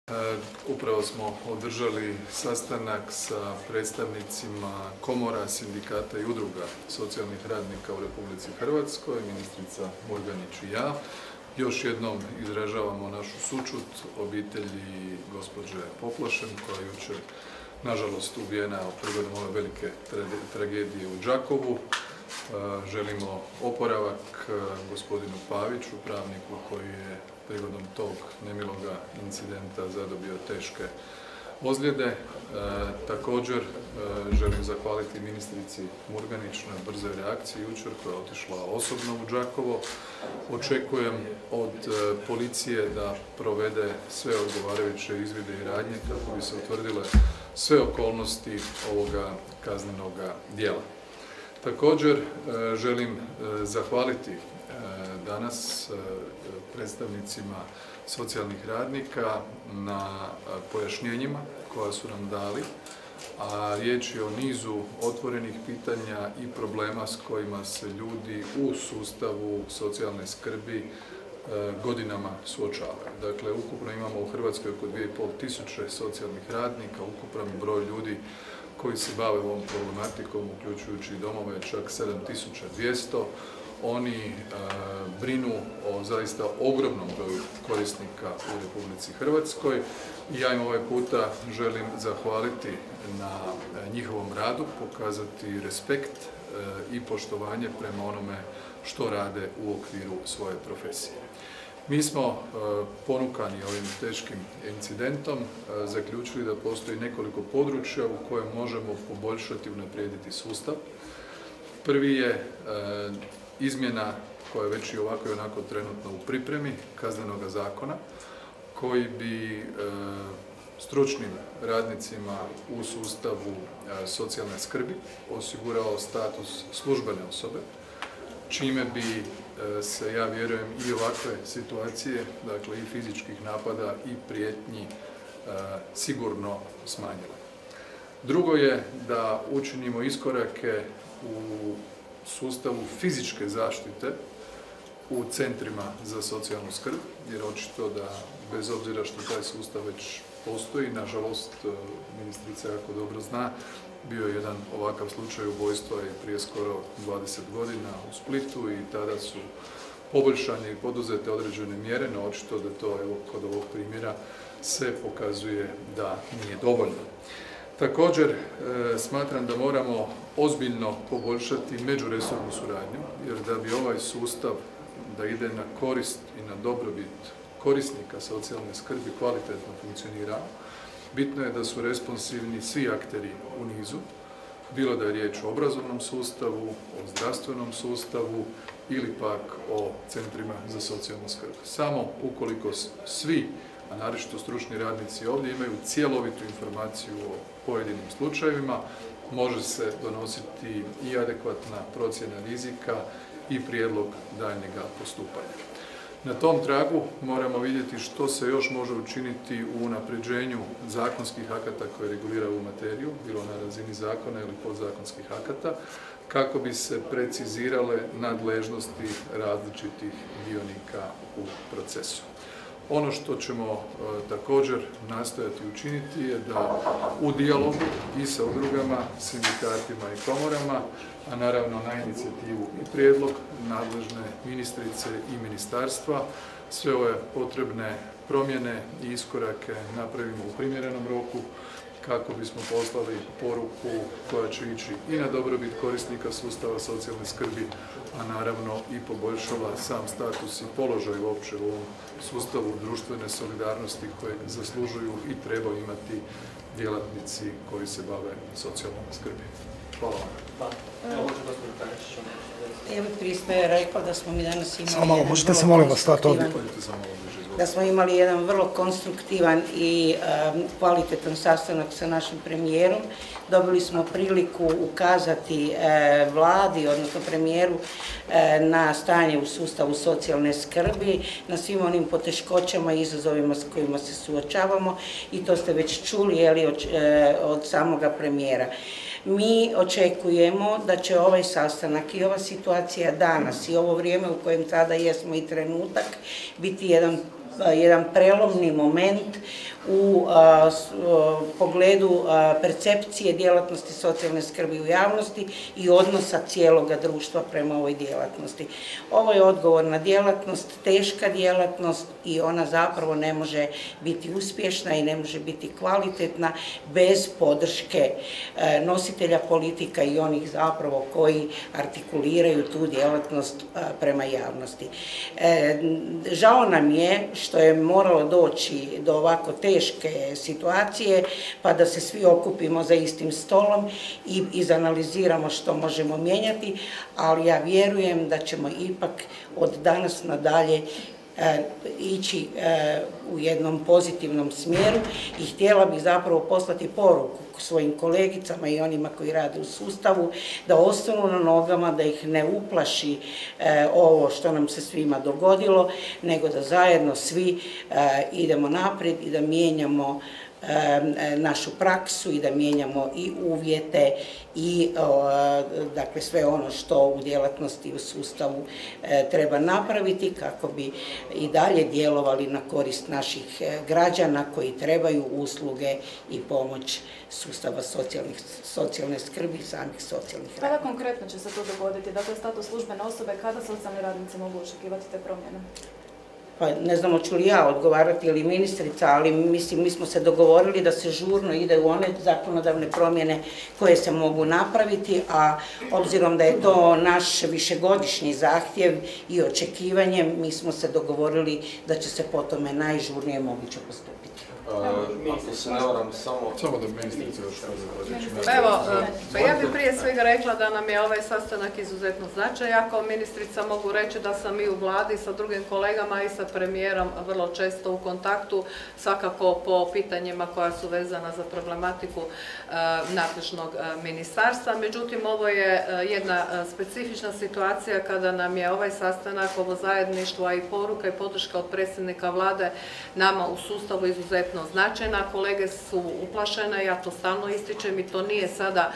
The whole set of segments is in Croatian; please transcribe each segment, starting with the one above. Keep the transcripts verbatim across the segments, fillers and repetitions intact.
Upravo smo održali sastanak sa predstavnicima komora, sindikata i udruga socijalnih radnika u Republici Hrvatskoj, ministrica Murganić i ja. Još jednom izražavamo našu sućut obitelji gospođe Poplašen, koja je jučer nažalost ubijena prigodom ove velike tragedije u Đakovu. Želimo oporavak gospodinu Paviću, pravniku koji je prigodom tog nemiloga incidenta zadobio teške ozljede. E, također e, želim zahvaliti ministrici Murganić na brzoj reakciji jučer, koja je otišla osobno u Đakovo. Očekujem od e, policije da provede sve odgovarajuće izvide i radnje kako bi se utvrdile sve okolnosti ovoga kaznenoga djela. Također e, želim e, zahvaliti e, danas e, predstavnicima socijalnih radnika na pojašnjenjima koja su nam dali, a riječ je o nizu otvorenih pitanja i problema s kojima se ljudi u sustavu socijalne skrbi godinama suočavaju. Dakle, ukupno imamo u Hrvatskoj oko dvije i pol tisuće socijalnih radnika, ukupan broj ljudi koji se bave ovom problematikom, uključujući i domove, čak sedam tisuća dvjesto. Oni e, brinu o zaista ogromnom broju korisnika u Republici Hrvatskoj i ja im ovaj puta želim zahvaliti na njihovom radu, pokazati respekt e, i poštovanje prema onome što rade u okviru svoje profesije. Mi smo e, ponukani ovim teškim incidentom e, zaključili da postoji nekoliko područja u kojem možemo poboljšati i unaprijediti sustav. Prvi je e, izmjena koja je već i ovako i onako trenutno u pripremi Kaznenoga zakona, koji bi e, stručnim radnicima u sustavu e, socijalne skrbi osigurao status službene osobe, čime bi e, se, ja vjerujem, i ovakve situacije, dakle i fizičkih napada i prijetnji e, sigurno smanjile. Drugo je da učinimo iskorake u sustavu fizičke zaštite u centrima za socijalnu skrb, jer očito da bez obzira što taj sustav već postoji, nažalost, ministrica jako dobro zna, bio je jedan ovakav slučaj ubojstva i prije skoro dvadeset godina u Splitu i tada su poboljšane i poduzete određene mjere, no očito da to, evo, kod ovog primjera se pokazuje da nije dovoljno. Također e, smatram da moramo ozbiljno poboljšati međuresornu suradnju, jer da bi ovaj sustav da ide na korist i na dobrobit korisnika socijalne skrbi kvalitetno funkcionirao, bitno je da su responsivni svi akteri u nizu, bilo da je riječ o obrazovnom sustavu, o zdravstvenom sustavu ili pak o centrima za socijalnu skrb. Samo ukoliko svi, a naročito stručni radnici ovdje, imaju cjelovitu informaciju o pojedinim slučajevima, može se donositi i adekvatna procjena rizika i prijedlog daljnjega postupanja. Na tom tragu moramo vidjeti što se još može učiniti u unapređenju zakonskih akata koje reguliraju ovu materiju, bilo na razini zakona ili podzakonskih akata, kako bi se precizirale nadležnosti različitih dionika u procesu. Ono što ćemo e, također nastojati učiniti je da u dijalogu i sa udrugama, sindikatima i komorama, a naravno na inicijativu i prijedlog nadležne ministrice i ministarstva, sve ove potrebne promjene i iskorake napravimo u primjerenom roku, kako bismo poslali poruku koja će ići i na dobrobit korisnika sustava socijalne skrbi, a naravno i poboljšala sam status i položaj uopće u ovom sustavu društvene solidarnosti koje zaslužuju i trebaju imati djelatnici koji se bave socijalnom skrbi. Hvala vam. Ja bih prije sve rekao da smo mi danas imali... Samo malo, možete se molim vas stati ovdje? Da smo imali jedan vrlo konstruktivan i um, kvalitetan sastanak sa našim premijerom. Dobili smo priliku ukazati e, vladi, odnosno premijeru, e, na stanje u sustavu socijalne skrbi, na svim onim poteškoćama i izazovima s kojima se suočavamo i to ste već čuli, jeli, od, e, od samoga premijera. Mi očekujemo da će ovaj sastanak i ova situacija danas i ovo vrijeme u kojem sada jesmo i trenutak biti jedan jedan prelomni moment u pogledu percepcije djelatnosti socijalne skrbi u javnosti i odnosa cijeloga društva prema ovoj djelatnosti. Ovo je odgovorna djelatnost, teška djelatnost i ona zapravo ne može biti uspješna i ne može biti kvalitetna bez podrške nositelja politika i onih zapravo koji artikuliraju tu djelatnost prema javnosti. Žao nam je što je moralo doći do ovako teške situacije pa da se svi okupimo za istim stolom i izanaliziramo što možemo mijenjati, ali ja vjerujem da ćemo ipak od danas nadalje ići u jednom pozitivnom smjeru i htjela bih zapravo poslati poruku svojim kolegicama i onima koji rade u sustavu da ostanu na nogama, da ih ne uplaši ovo što nam se svima dogodilo, nego da zajedno svi idemo naprijed i da mijenjamo našu praksu i da mijenjamo i uvjete i dakle sve ono što u djelatnosti u sustavu treba napraviti kako bi i dalje djelovali na korist naših građana koji trebaju usluge i pomoć sustava socijalne skrbi i samih socijalnih radnika. Kada konkretno će se to dogoditi? Dakle, status službene osobe, kada socijalni radnici mogu očekivati te promjene? Pa ne znam hoću li ja odgovarati ili ministrica, ali mislim mi smo se dogovorili da se žurno ide u one zakonodavne promjene koje se mogu napraviti, a obzirom da je to naš višegodišnji zahtjev i očekivanje, mi smo se dogovorili da će se po tome najžurnije moguće postupiti. Ako se ne varam, samo... Samo da ministrica još kaže. Evo, pa ja bih prije svega rekla da nam je ovaj sastanak izuzetno značajan. Kao ministrica mogu reći da sam i u vladi sa drugim kolegama i sa premijerom vrlo često u kontaktu, svakako po pitanjima koja su vezana za problematiku nadležnog ministarstva. Međutim, ovo je jedna specifična situacija kada nam je ovaj sastanak, ovo zajedništvo, a i poruka i podrška od predsjednika vlade nama u sustavu izuzetno značajna. Kolege su uplašene, ja to stalno ističem i to nije sada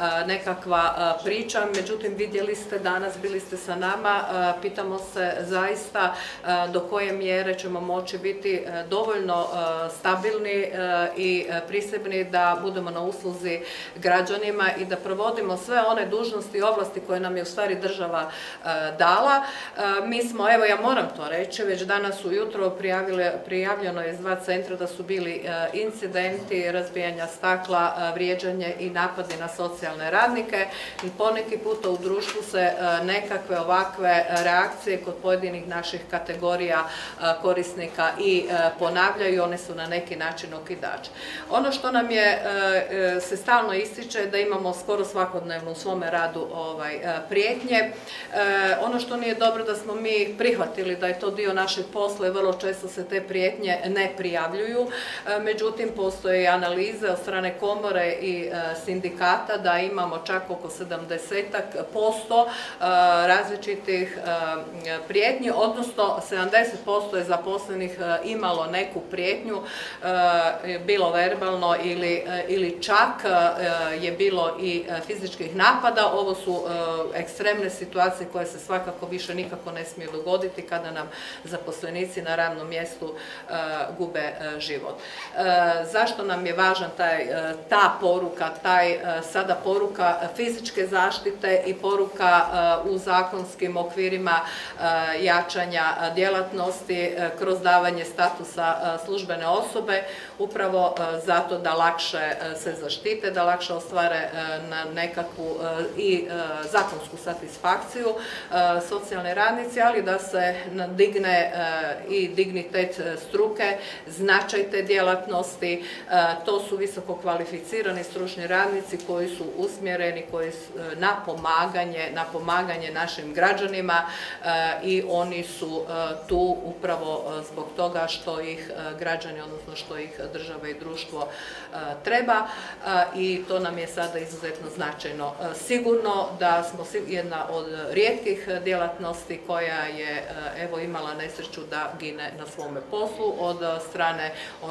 nekakva priča, međutim vidjeli ste danas, bili ste sa nama, pitamo se zaista do koje mjere ćemo moći biti dovoljno stabilni i prisebni da budemo na usluzi građanima i da provodimo sve one dužnosti i ovlasti koje nam je u stvari država dala. Mi smo, evo ja moram to reći, već danas ujutro prijavljeno je iz dva centra da su bili incidenti razbijanja stakla, vrijeđanje i napadi na socijalne radnike. Poneki puta u društvu se nekakve ovakve reakcije kod pojedinih naših kategorija korisnika i ponavljaju, one su na neki način okidač. Ono što nam je se stalno ističe da imamo skoro svakodnevno u svome radu prijetnje. Ono što nije dobro da smo mi prihvatili da je to dio našeg posla i vrlo često se te prijetnje ne prijavljuju. Međutim, postoje analize od strane komore i sindikata da imamo čak oko sedamdeset posto različitih prijetnji, odnosno sedamdeset posto je zaposlenih imalo neku prijetnju, bilo verbalno ili čak je bilo i fizičkih napada. Ovo su ekstremne situacije koje se svakako više nikako ne smiju dogoditi kada nam zaposlenici na radnom mjestu gube život. Zašto nam je važan ta poruka, taj sada poruka fizičke zaštite i poruka u zakonskim okvirima jačanja djelatnosti kroz davanje statusa službene osobe, upravo zato da lakše se zaštite, da lakše ostvare na nekakvu i zakonsku satisfakciju socijalni radnici, ali da se digne i dignitet struke, značaj te djelatnosti. To su visoko kvalificirani stručni radnici koji su usmjereni na pomaganje, na pomaganje našim građanima i oni su tu upravo zbog toga što ih građani, odnosno što ih država i društvo treba i to nam je sada izuzetno značajno. Sigurno da smo jedna od rijetkih djelatnosti koja je evo imala nesreću da gine na svome poslu od strane onoga ko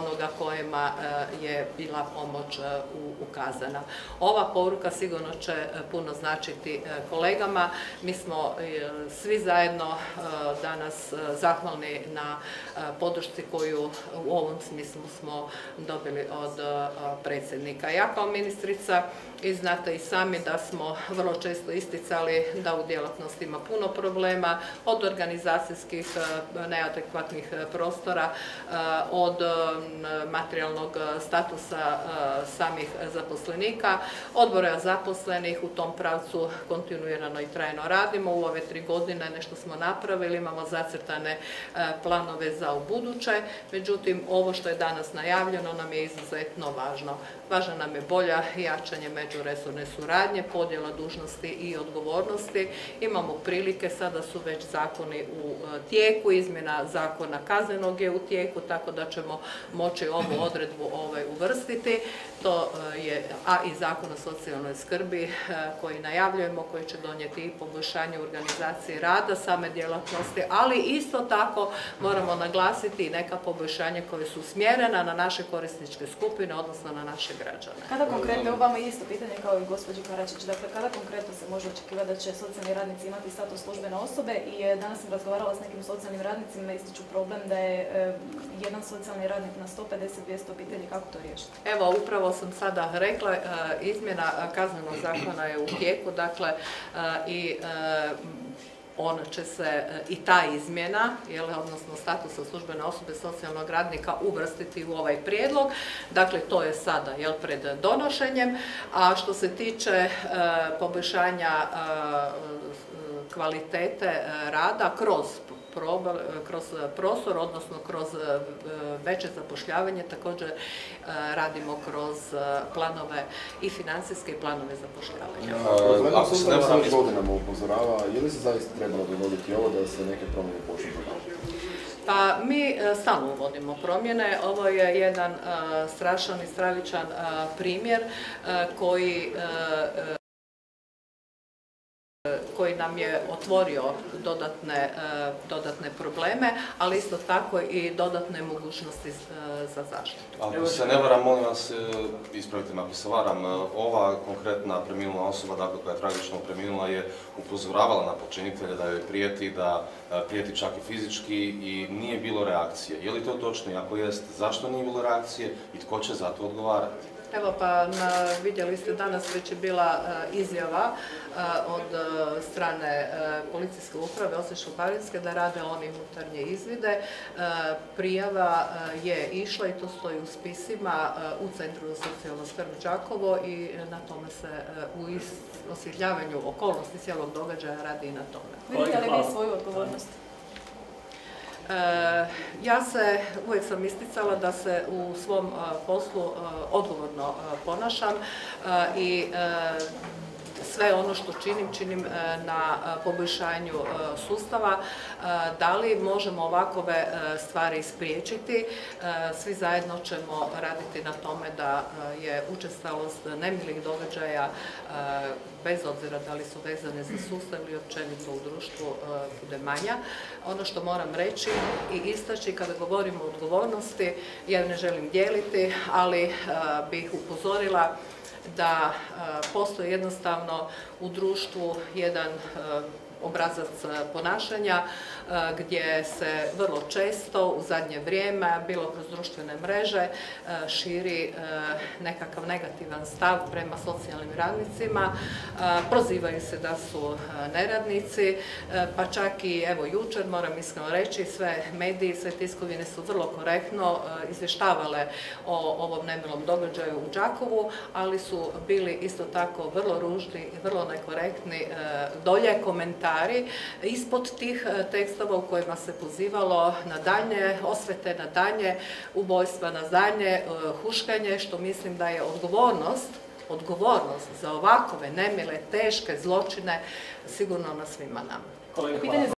kojima je bila pomoć ukazana. Ova poruka sigurno će puno značiti kolegama. Mi smo svi zajedno danas zahvalni na podršci koju u ovom smislu smo dobili od predsjednika. Ja kao ministrica, i znate i sami da smo vrlo često isticali da u djelatnosti ima puno problema, od organizacijskih neadekvatnih prostora, od materijalnog statusa samih zaposlenika, od broja zaposlenih. U tom pravcu kontinuirano i trajno radimo. U ove tri godine nešto smo napravili, imamo zacrtane planove za ubuduće. Međutim, ovo što je danas najavljeno nam je izuzetno važno. Važno nam je bolja i jačanje međuresorne suradnje, podjela dužnosti i odgovornosti. Imamo prilike, sada su već zakoni u tijeku, izmjena zakona kaznenog je u tijeku, tako da ćemo moći ovu odredbu ovaj uvrstiti. To je, a i zakon o socijalnoj skrbi koji najavljujemo, koji će donijeti i poboljšanje organizacije rada same djelatnosti, ali isto tako moramo naglasiti i neka poboljšanja koje su usmjerena na naše korisničke skupine, odnosno na naše građane. Kada konkretno, evo vama isto pitanje kao i gospođi Karačić, dakle kada konkretno se može očekivati da će socijalni radnici imati status službene osobe? I danas sam razgovarala s nekim socijalnim radnicima, ističu problem da je e, jedan socijalni radnik na sto pedeset do dvjesto obitelji. Kako to riješiti? Evo, upravo sam sada rekla, e, izmjena kaznenog zakona je u tijeku, dakle e, i e, on će se i ta izmjena, jel, odnosno statusa službene osobe socijalnog radnika uvrstiti u ovaj prijedlog. Dakle, to je sada, jel, pred donošenjem. A što se tiče e, poboljšanja e, kvalitete rada kroz kroz prostor, odnosno kroz veće zapošljavanje, također radimo kroz planove i financijske i planove zapošljavanja. Ako se nema već godinama upozorava, je li se zaista trebalo dogoditi ovo da se neke promjene počnu dogoditi? Pa mi stalno uvodimo promjene. Ovo je jedan uh, strašan i stravičan uh, primjer uh, koji uh, koji nam je otvorio dodatne, dodatne probleme, ali isto tako i dodatne mogućnosti za zaštitu. Ako se ne varam, molim vas, ispravite me ako se varam, ova konkretna preminula osoba, dakle koja je tragično preminula, je upozoravala na počinitelja da joj prijeti, da prijeti čak i fizički i nije bilo reakcije. Je li to točno i ako jest, zašto nije bilo reakcije i tko će za to odgovarati? Evo pa na, vidjeli ste danas već je bila uh, izjava uh, od uh, strane uh, policijske uprave Osječko-baranjske da rade oni unutarnje izvide. Uh, prijava uh, je išla i to stoji u spisima uh, u Centru za socijalnu skrb Đakovo i na tome se uh, u osvjetljavanju okolnosti cijelog događaja radi i na tome. Vidite li vi svoju odgovornost? Ja se, uvijek sam isticala da se u svom poslu odgovorno ponašam i sve ono što činim, činim na poboljšanju sustava. Da li možemo ovakove stvari spriječiti? Svi zajedno ćemo raditi na tome da je učestalost nemilih događaja, bez obzira da li su vezane za sustav ili općenito u društvu, bude manja. Ono što moram reći i istaći kada govorimo o odgovornosti, ja ju ne želim dijeliti, ali bih upozorila da postoji jednostavno u društvu jedan obrazac ponašanja gdje se vrlo često u zadnje vrijeme, bilo kroz društvene mreže, širi nekakav negativan stav prema socijalnim radnicima. Prozivaju se da su neradnici, pa čak i evo jučer, moram iskreno reći, sve mediji, sve tiskovine su vrlo korektno izvještavale o ovom nemilom događaju u Đakovu, ali su bili isto tako vrlo ružni i vrlo nekorektni dolje komentari ispod tih tekstova u kojima se pozivalo na daljnje osvete, na daljnje ubojstva, na daljnje huškanje, što mislim da je odgovornost, odgovornost za ovakove nemile, teške zločine sigurno na svima nama.